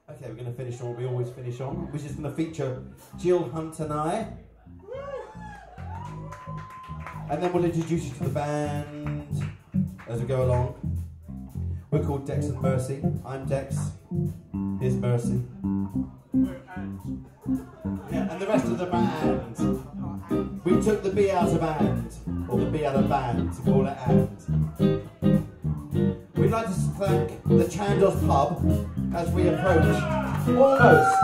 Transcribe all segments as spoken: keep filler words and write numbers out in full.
Okay, we're going to finish on what we always finish on, which is going to feature Gill, Hunte and I. And then we'll introduce you to the band as we go along. We're called Dex and Mercy. I'm Dex. Here's Mercy. Yeah, and the rest of the band. We took the B out of band, or the B out of band, to call it and. We'd like to thank the Chandos pub as we approach almost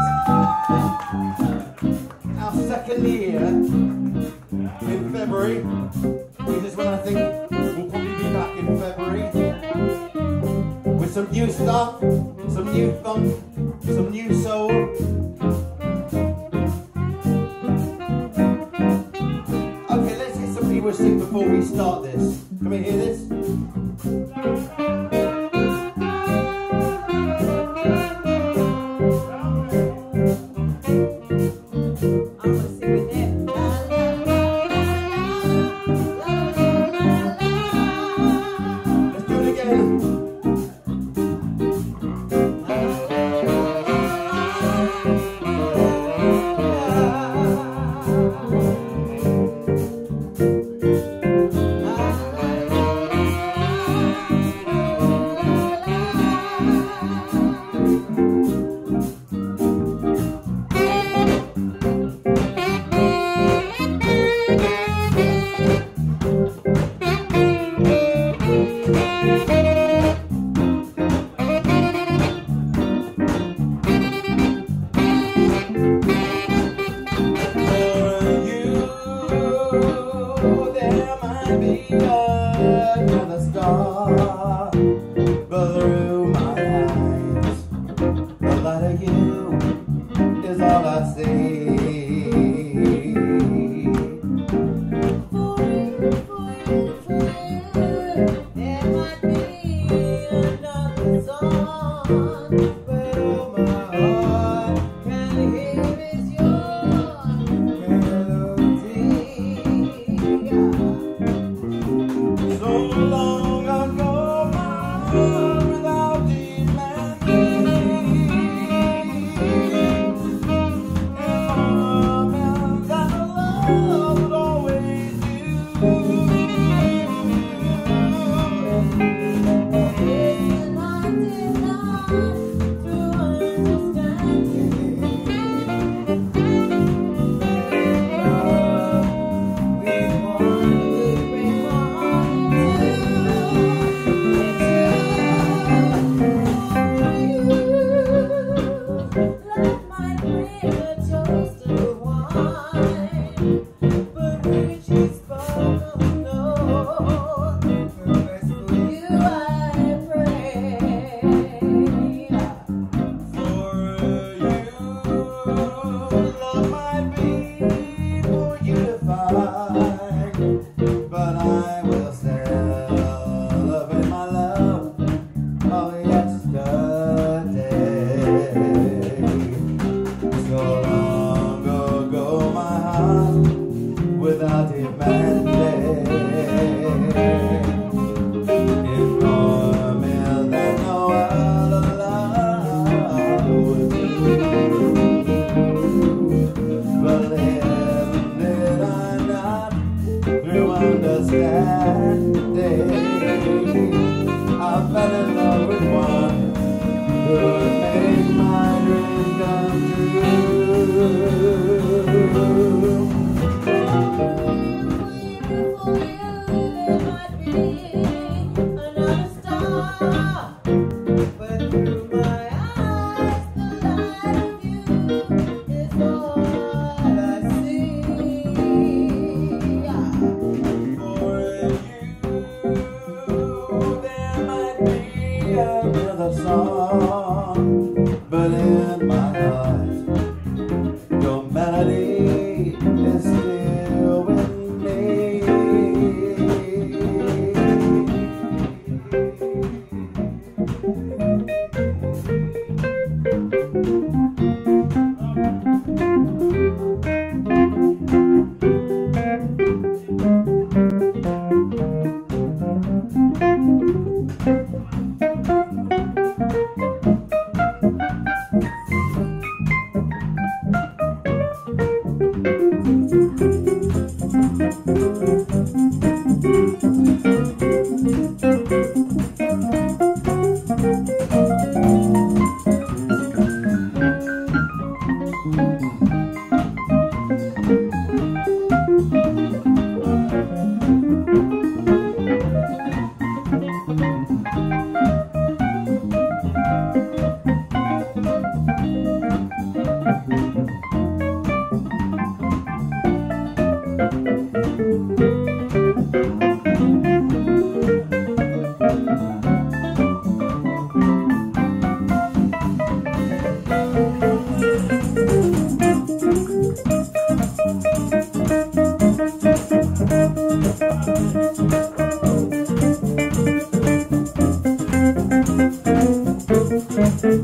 our second year in February, which is when I think we'll probably be back in February with some new stuff, some new funk, some new soul. Okay, let's get some people sing before we start this. Can we hear this?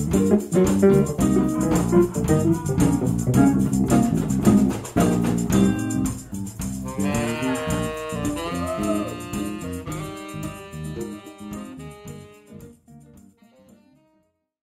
Yeah.